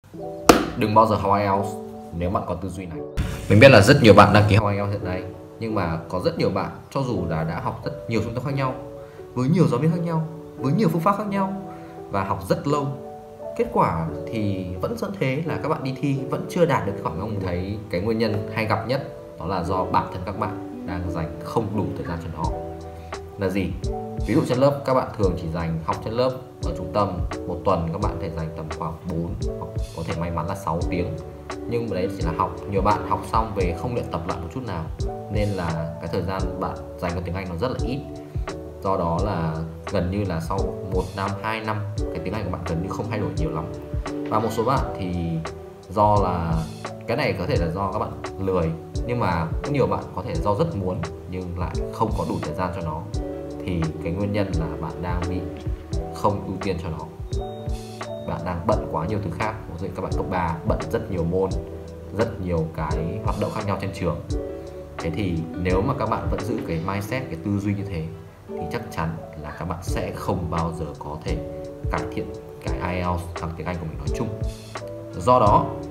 Đừng bao giờ học IELTS nếu bạn có tư duy này. Mình biết là rất nhiều bạn đăng ký học IELTS hiện nay, nhưng mà có rất nhiều bạn cho dù là đã học rất nhiều trung tâm khác nhau, với nhiều giáo viên khác nhau, với nhiều phương pháp khác nhau và học rất lâu, kết quả thì vẫn dẫn thế là các bạn đi thi vẫn chưa đạt được khoảng mong. Thấy cái nguyên nhân hay gặp nhất đó là do bản thân các bạn đang dành không đủ thời gian cho nó. Là gì? Ví dụ trên lớp các bạn thường chỉ dành học trên lớp ở trung tâm một tuần các bạn có thể dành tầm khoảng 4 hoặc có thể may mắn là 6 tiếng, nhưng mà đấy chỉ là học. Nhiều bạn học xong về không luyện tập lại một chút nào, nên là cái thời gian bạn dành cho tiếng Anh nó rất là ít. Do đó là gần như là sau 1 năm, 2 năm cái tiếng Anh của bạn gần như không thay đổi nhiều lắm. Và một số bạn thì do là cái này có thể là do các bạn lười, nhưng mà cũng nhiều bạn có thể do rất muốn nhưng lại không có đủ thời gian cho nó. Thì cái nguyên nhân là bạn đang bị không ưu tiên cho nó. Bạn đang bận quá nhiều thứ khác. Ví dụ các bạn cấp 3 bận rất nhiều môn, rất nhiều cái hoạt động khác nhau trên trường. Thế thì nếu mà các bạn vẫn giữ cái mindset, cái tư duy như thế thì chắc chắn là các bạn sẽ không bao giờ có thể cải thiện cái IELTS bằng tiếng Anh của mình nói chung. Do đó